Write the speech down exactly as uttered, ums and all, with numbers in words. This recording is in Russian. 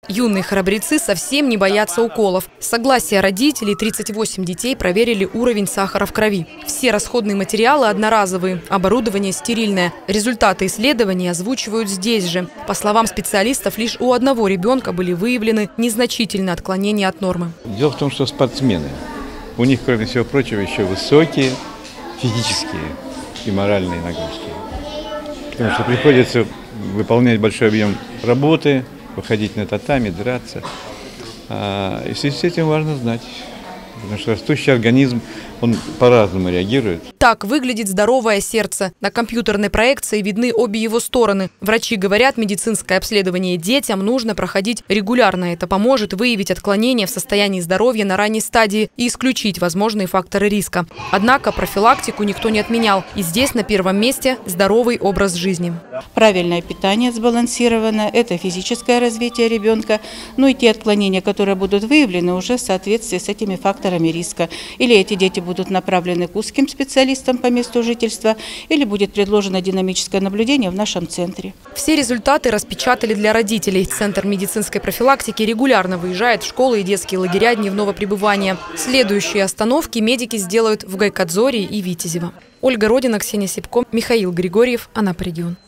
Юные храбрецы совсем не боятся уколов. С согласия родителей тридцать восемь детей проверили уровень сахара в крови. Все расходные материалы одноразовые, оборудование стерильное. Результаты исследований озвучивают здесь же. По словам специалистов, лишь у одного ребенка были выявлены незначительные отклонения от нормы. Дело в том, что спортсмены, у них, кроме всего прочего, еще высокие физические и моральные нагрузки. Потому что приходится выполнять большой объем работы, выходить на татами, драться. И в связи с этим важно знать, потому что растущий организм, он по-разному реагирует. Так выглядит здоровое сердце. На компьютерной проекции видны обе его стороны. Врачи говорят, медицинское обследование детям нужно проходить регулярно. Это поможет выявить отклонения в состоянии здоровья на ранней стадии и исключить возможные факторы риска. Однако профилактику никто не отменял. И здесь на первом месте здоровый образ жизни. Правильное питание сбалансировано, это физическое развитие ребенка. Ну и те отклонения, которые будут выявлены уже в соответствии с этими факторами риска. Или эти дети будут направлены к узким специалистам по месту жительства, или будет предложено динамическое наблюдение в нашем центре. Все результаты распечатали для родителей. Центр медицинской профилактики регулярно выезжает в школы и детские лагеря дневного пребывания. Следующие остановки медики сделают в Гайкадзоре и Витязево. Ольга Родина, Ксения Сипко, Михаил Григорьев, Анапа регион.